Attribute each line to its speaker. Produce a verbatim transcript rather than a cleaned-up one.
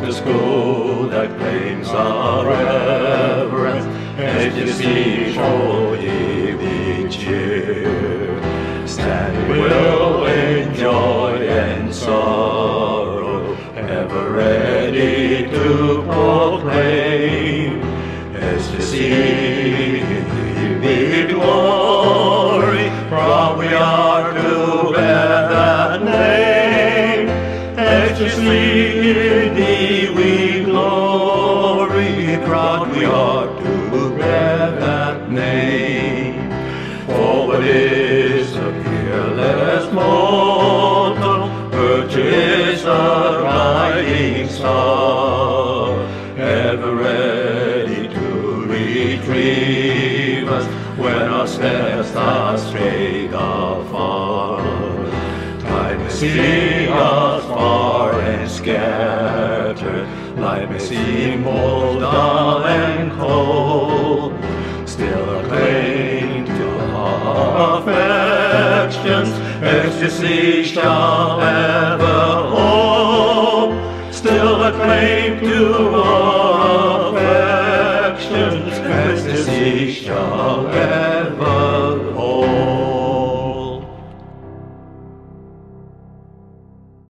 Speaker 1: the school that claims our reverence, ecstasy for evening cheer. Stand will in joy and sorrow, ever ready to proclaim ecstasy in the glory. Proud we are to bear that name. Ecstasy in thee we glory. Proud we are to bear that name. Forward is the peerless mortal, purchase the riding star, ever ready to retrieve us when our steps are strayed afar. Time may see us far and scattered, life may seem bold, dull and cold, still a claim to our affections, ecstasy shall ever